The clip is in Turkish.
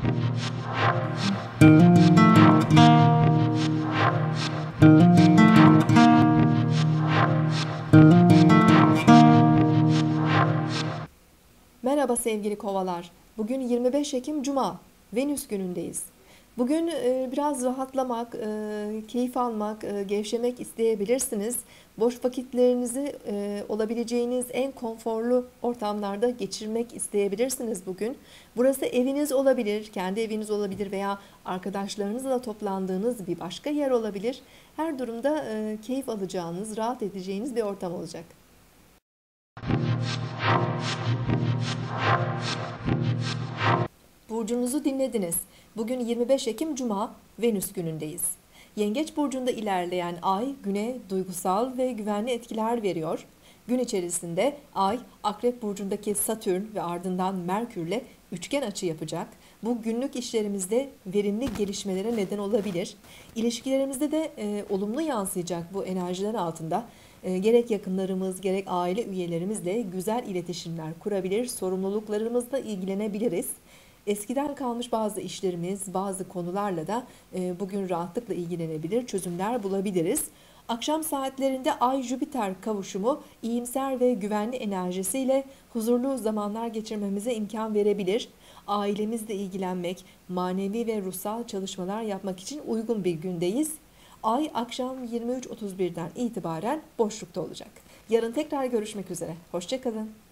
Merhaba sevgili kovalar. Bugün 25 Ekim Cuma, Venüs günündeyiz. Bugün biraz rahatlamak, keyif almak, gevşemek isteyebilirsiniz. Boş vakitlerinizi olabileceğiniz en konforlu ortamlarda geçirmek isteyebilirsiniz bugün. Burası eviniz olabilir, kendi eviniz olabilir veya arkadaşlarınızla toplandığınız bir başka yer olabilir. Her durumda keyif alacağınız, rahat edeceğiniz bir ortam olacak. Burcunuzu dinlediniz. Bugün 25 Ekim Cuma, Venüs günündeyiz. Yengeç burcunda ilerleyen ay güne duygusal ve güvenli etkiler veriyor. Gün içerisinde ay Akrep burcundaki Satürn ve ardından Merkürle üçgen açı yapacak. Bu günlük işlerimizde verimli gelişmelere neden olabilir. İlişkilerimizde de olumlu yansıyacak bu enerjiler altında. Gerek yakınlarımız gerek aile üyelerimizle güzel iletişimler kurabilir, sorumluluklarımızla ilgilenebiliriz. Eskiden kalmış bazı işlerimiz, bazı konularla da bugün rahatlıkla ilgilenebilir, çözümler bulabiliriz. Akşam saatlerinde Ay-Jüpiter kavuşumu iyimser ve güvenli enerjisiyle huzurlu zamanlar geçirmemize imkan verebilir. Ailemizle ilgilenmek, manevi ve ruhsal çalışmalar yapmak için uygun bir gündeyiz. Ay akşam 23.31'den itibaren boşlukta olacak. Yarın tekrar görüşmek üzere. Hoşça kalın.